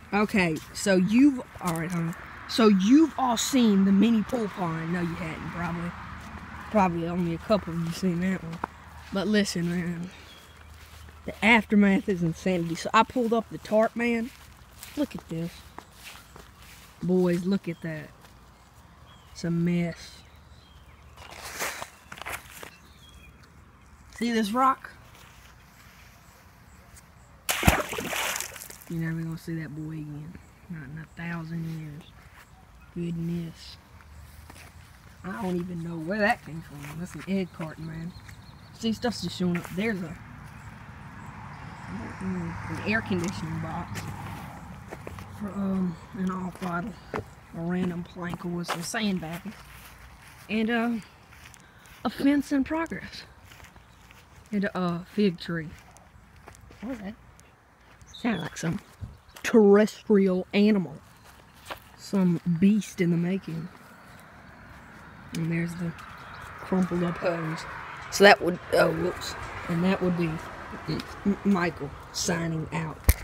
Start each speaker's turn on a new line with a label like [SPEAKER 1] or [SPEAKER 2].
[SPEAKER 1] Okay, so you've alright, hold on. So you've all seen the mini pool pond. No, you hadn't, probably. Probably only a couple of you seen that one. But listen, man. The aftermath is insanity. So I pulled up the tarp, man. Look at this. Boys, look at that. It's a mess. See this rock? You're never gonna see that boy again. Not in 1,000 years. Goodness. I don't even know where that came from. That's an egg carton, man. See, stuff's just showing up. There's an air conditioning box for an off bottle, a random plank with some sandbags, and a fence in progress, and a fig tree. What was that? Sounded like some terrestrial animal, some beast in the making. And there's the crumpled up hose. So that would, oh whoops, and that would be Michael signing out.